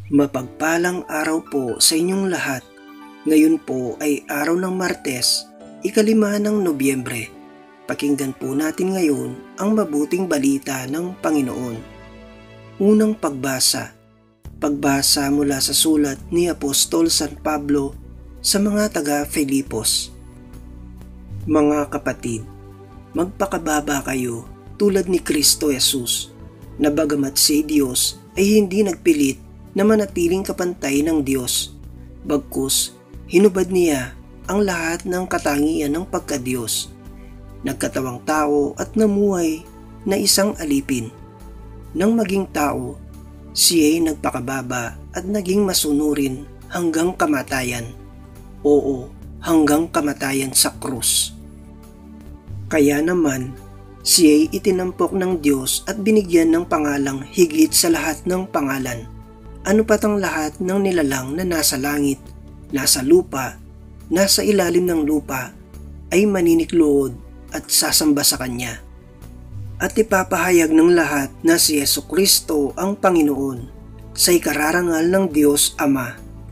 Mapagpalang araw po sa inyong lahat. Ngayon po ay araw ng Martes, 5 ng Nobyembre. Pakinggan po natin ngayon ang mabuting balita ng Panginoon. Unang pagbasa. Pagbasa mula sa sulat ni Apostol San Pablo sa mga taga-Filipos. Mga kapatid, magpakababa kayo tulad ni Kristo Jesus, na bagamat si Diyos ay hindi nagpilit na manatiling kapantay ng Diyos, bagkus hinubad niya ang lahat ng katangian ng pagka-Diyos. Nagkatawang tao at namuhay na isang alipin. Nang maging tao, siya ay nagpakababa at naging masunurin hanggang kamatayan. Oo, hanggang kamatayan sa krus. Kaya naman, siya ay itinampok ng Diyos at binigyan ng pangalang higit sa lahat ng pangalan. Ano pat ang lahat ng nilalang na nasa langit, nasa lupa, nasa ilalim ng lupa, ay maninikluhod at sasamba sa Kanya. At ipapahayag ng lahat na si Jesucristo ang Panginoon sa ikararangal ng Diyos Ama.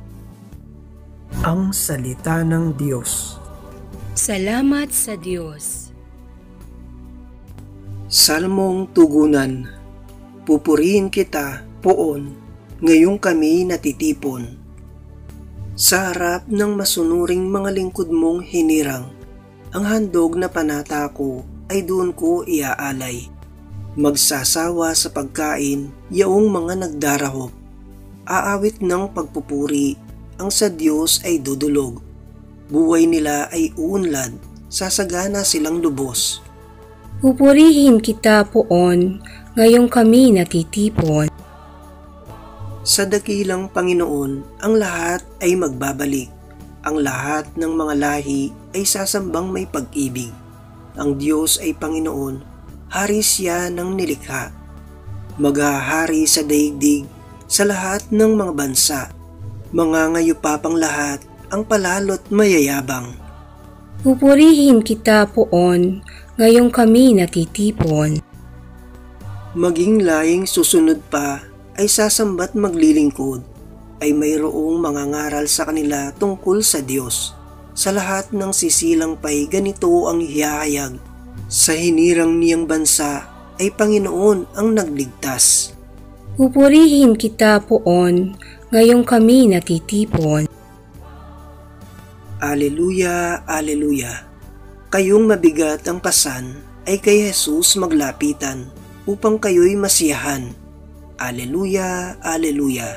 Ang Salita ng Diyos. Salamat sa Diyos. Salmong Tugunan. Pupurihin kita, Poon, ngayong kami natitipon. Sa harap ng masunuring mga lingkod mong hinirang, ang handog na panata ko ay doon ko iaalay. Magsasawa sa pagkain, yaong mga nagdarahop. Aawit ng pagpupuri, ang sa Diyos ay dudulog. Buhay nila ay uunlad, sasagana silang lubos. Pupurihin kita, Poon, ngayong kami natitipon. Sa dakilang Panginoon, ang lahat ay magbabalik. Ang lahat ng mga lahi ay sasambang may pag-ibig. Ang Diyos ay Panginoon, hari siya ng nilikha. Maghahari sa daigdig sa lahat ng mga bansa. Mangangayupapang lahat ang palalo't mayayabang. Pupurihin kita, Poon, ngayong kami natitipon. Maging laing susunod pa ay sasamba't maglilingkod, ay mayroong mangangaral sa kanila tungkol sa Diyos. Sa lahat ng sisilang pa'y ganito ang hihayag. Sa hinirang niyang bansa ay Panginoon ang nagligtas. Pupurihin kita, Poon, ngayong kami natitipon. Aleluya, aleluya. Kayong mabigat ang pasan ay kay Jesus maglapitan upang kayo'y masiyahan. Aleluya, aleluya.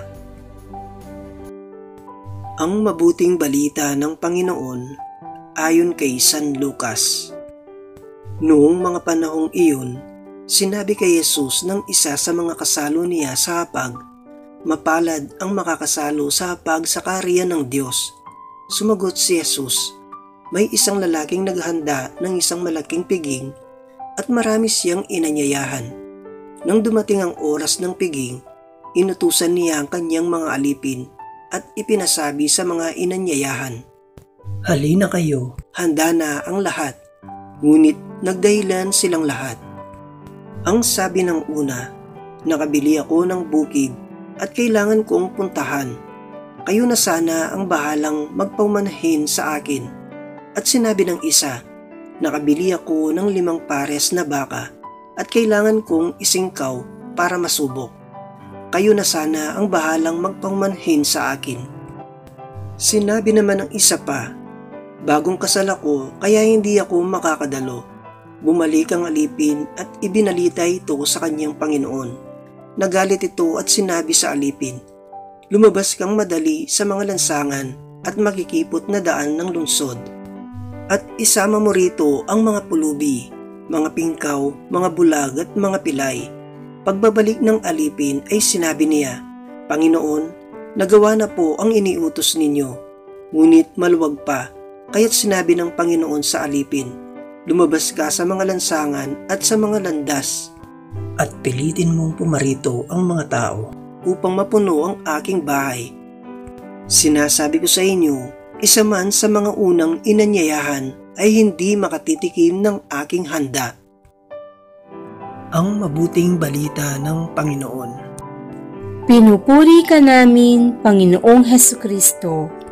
Ang mabuting balita ng Panginoon ayon kay San Lucas. Noong mga panahong iyon, sinabi kay Jesus ng isa sa mga kasalo niya sa hapag, mapalad ang makakasalo sa hapag sa kaharian ng Diyos. Sumagot si Jesus, may isang lalaking naghanda ng isang malaking piging at marami siyang inanyayahan. Nang dumating ang oras ng piging, inutusan niya ang kanyang mga alipin at ipinasabi sa mga inanyayahan, halina kayo, handa na ang lahat. Ngunit nagdahilan silang lahat. Ang sabi ng una, nakabili ako ng bukid at kailangan kong puntahan. Kayo na sana ang bahalang magpaumanhin sa akin. At sinabi ng isa, nakabili ako ng 5 pares na baka at kailangan kong isingkaw para masubok. Kayo na sana ang bahalang magpaumanhin sa akin. Sinabi naman ng isa pa, bagong kasal ako kaya hindi ako makakadalo. Bumalik ang alipin at ibinalita ito sa kanyang Panginoon. Nagalit ito at sinabi sa alipin, lumabas kang madali sa mga lansangan at makikipot na daan ng lungsod. At isama mo rito ang mga pulubi, mga pingkaw, mga bulag at mga pilay. Pagbabalik ng alipin ay sinabi niya, Panginoon, nagawa na po ang iniutos ninyo. Ngunit maluwag pa, kaya't sinabi ng Panginoon sa alipin, lumabas ka sa mga lansangan at sa mga landas, at pilitin mong pumarito ang mga tao upang mapuno ang aking bahay. Sinasabi ko sa inyo, isa man sa mga unang inanyayahan ay hindi makatitikim ng aking handa. Ang mabuting balita ng Panginoon. Pinupuri ka namin, Panginoong Hesukristo.